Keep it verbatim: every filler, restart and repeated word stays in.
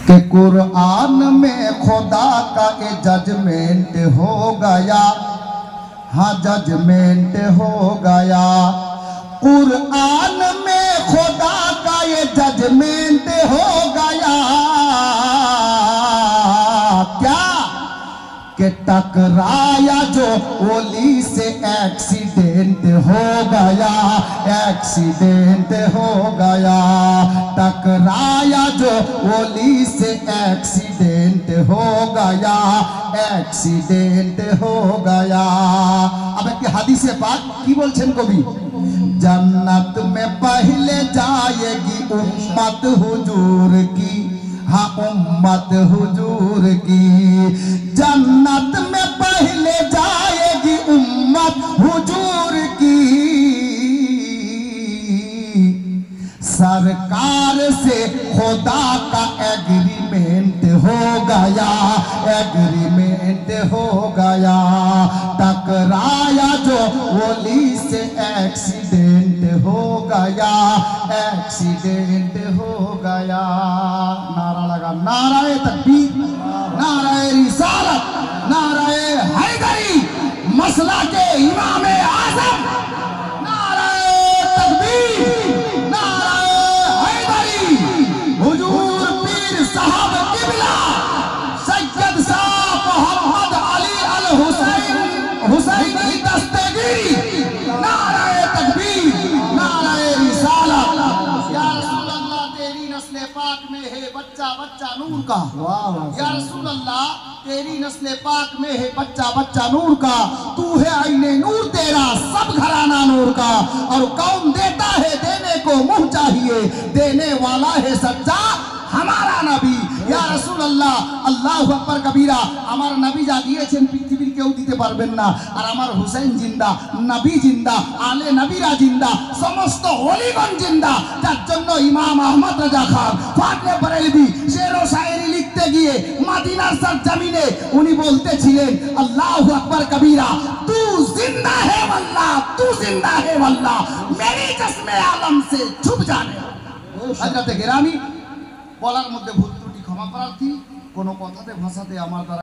कि कुरान में खुदा का ये जजमेंट हो गया, हाँ जजमेंट हो गया। कुरान में खुदा का ये जजमेंट हो गया, क्या कि टकराया जो ओली से एक्सीडेंट हो गया, एक्सीडेंट हो गया। टकराया जो ओली से एक्सीडेंट हो गया, एक्सीडेंट हो गया। अब एक हदीस पाक की बोलছেন कवि, जन्नत में पहले जाएगी उम्मत हुजूर की, हाँ उम्मत हुजूर की। जन्नत में पहले जाएगी उम्मत हुजूर की, सरकार से खुदा का एग्रीमेंट हो गया, एग्रीमेंट हो गया। टकराया जो ओली से एक्सीडेंट हो गया, एक्सीडेंट हो गया। नारा लगा, नाराए तकबीर, नाराए रिसालत, नाराए हैदरी, मसला के इमाम आजम, नाराए तकबीर, नाराए हैदरी, हुजूर पीर साहब किबला सैयद साहब मोहम्मद अली अल हुसैन हुसैनी दस्तगीरी, नाराए तकबीर, नाराए रिसालत। या रसूल अल्लाह तेरी नस्ल पाक में है बच्चा बच्चा नूर का, या रसूल अल्लाह तेरी नस्ल पाक में है बच्चा बच्चा नूर का। तू है आईने नूर तेरा सब घराना नूर का, और कौन देता है देने को मुंह चाहिए, देने वाला है सच्चा हमारा नबी। या रसूल अल्लाह अल्लाहु আকবার कबीरा, আমার নবী যা দিয়েছেন পৃথিবীর কেউ দিতে পারবেন না। আর আমার হুসেন জিন্দা, নবী জিন্দা, আলে নবীরা জিন্দা, সমস্ত ওলিগণ জিন্দা, যার জন্য ইমাম আহমদ রাজা খান ফাতলে বরেলভি শের ও শায়েরি লিখতে গিয়ে মদিনার সরজমিনে উনি বলতেছিলেন আল্লাহু আকবার কবীরা, তু জিন্দা হে আল্লাহ, তু জিন্দা হে আল্লাহ, মেরি চশমে আলম সে ছুপ জানে। হযরত গেরামি বলার মধ্যে ভুল ত্রুটি ক্ষমা প্রার্থী, কোনো কথাতে ভাষাতে আমার দ্বারা